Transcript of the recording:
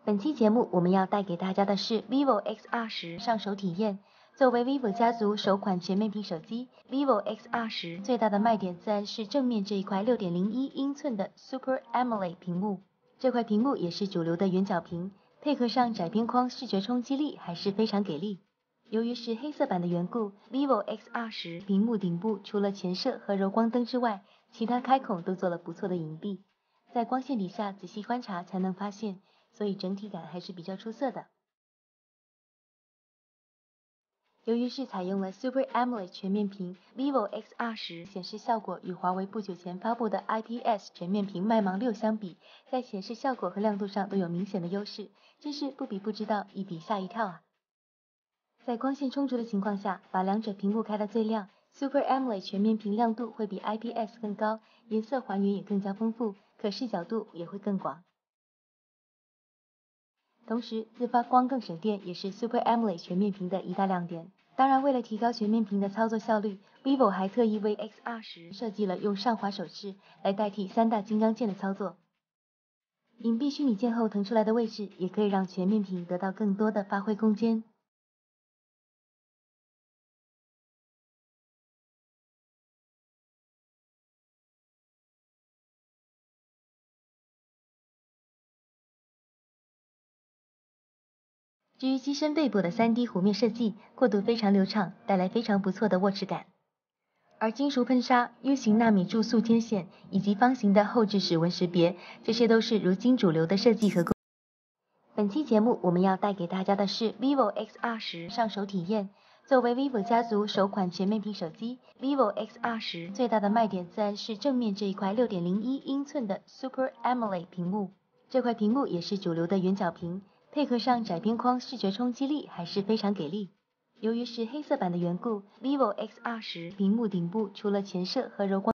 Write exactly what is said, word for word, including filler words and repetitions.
本期节目我们要带给大家的是 Vivo X 二十上手体验。作为 Vivo 家族首款全面屏手机 ，Vivo X 二十最大的卖点自然是正面这一块 六点零一英寸的 Super AMOLED 屏幕。这块屏幕也是主流的圆角屏，配合上窄边框，视觉冲击力还是非常给力。由于是黑色版的缘故 ，Vivo X 二十屏幕顶部除了前摄和柔光灯之外，其他开孔都做了不错的隐蔽，在光线底下仔细观察才能发现。所以整体感还是比较出色的。由于是采用了 Super AMOLED 全面屏 ，Vivo X 二十显示效果与华为不久前发布的 I P S 全面屏麦芒六相比，在显示效果和亮度上都有明显的优势，真是不比不知道，一比吓一跳啊！在光线充足的情况下，把两者屏幕开到最亮 ，Super AMOLED 全面屏亮度会比 I P S 更高，颜色还原也更加丰富，可视角度也会更广。同时，自发光更省电也是 Super AMOLED 全面屏的一大亮点。当然，为了提高全面屏的操作效率 ，Vivo 还特意为 X 二十设计了用上滑手势来代替三大金刚键的操作。隐蔽虚拟键后腾出来的位置，也可以让全面屏得到更多的发挥空间。至于机身背部的 三 D 弧面设计，过渡非常流畅，带来非常不错的握持感。而金属喷砂、U 型纳米注塑天线以及方形的后置指纹识别，这些都是如今主流的设计和工。本期节目我们要带给大家的是 Vivo X 二十上手体验。作为 Vivo 家族首款全面屏手机 ，Vivo X 二十最大的卖点自然是正面这一块 六点零一英寸的 Super AMOLED 屏幕。这块屏幕也是主流的圆角屏，配合上窄边框，视觉冲击力还是非常给力。由于是黑色版的缘故 ，Vivo X 二十屏幕顶部除了前摄和柔光